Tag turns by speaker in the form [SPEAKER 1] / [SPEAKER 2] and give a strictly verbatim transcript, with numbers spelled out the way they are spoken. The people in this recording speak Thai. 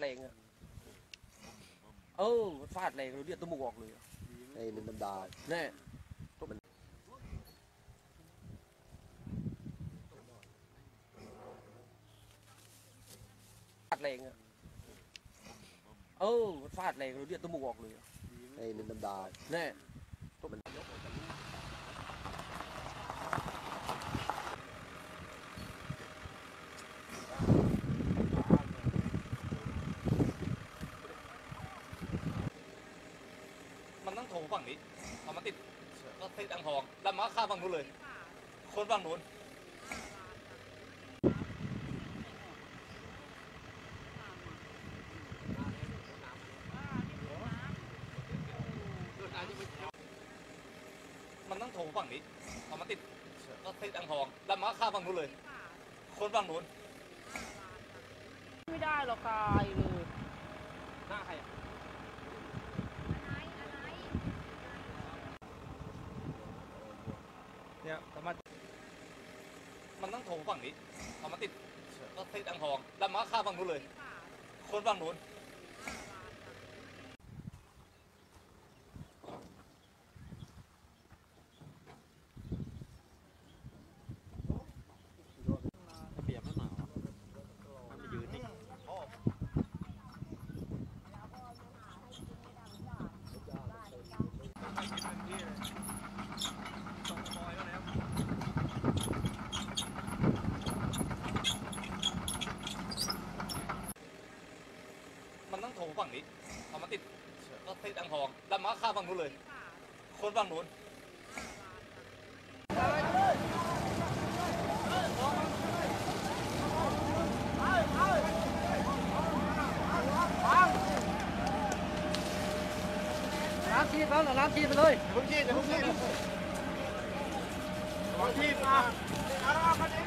[SPEAKER 1] แรงอะเออฟาดแรงเลยเลือดตัวมุกออกเลยไอ้มันดำดาแน่มันฟาดแรงอะเออฟาดแรงเลยเลือดตัวมุกออกเลยไอ้มันดำดาแน่มัน
[SPEAKER 2] มันต้องโถฝั่งนี้เอามาติดก็ติดอ่างทองแล้วมาข้ามฝั่งนู้นเลยคนฝั่งนู้นมันต้องโถฝั่งนี้เอามาติดก็ติดอ่างทองแล้วมาข้ามฝั่งนู้นเลยคนฝั่งนู้น
[SPEAKER 3] ไม่ได้หรอกตายเลย
[SPEAKER 2] หน้าใครอ่ะเนี่ยสามารถมันต้องโถฝั่งนี้เอามาติดก็ติดอ่างทองแล้วมาข้ามฝั่งนู้นเลยคนฝั่งนู้นเปียกไม่หนาวมันไปยืนนี่มันต้องโถฝั่งนี้เอามาติดก็ติดอ่างทองแล้วมาข้ามฝั่งนู้นเลยคนฝั่งนู้น
[SPEAKER 1] น้ำชีดแล้วน้ำชีดไปเลย
[SPEAKER 2] พุ่งชีดพุ่งชีดพุ่งชีดมา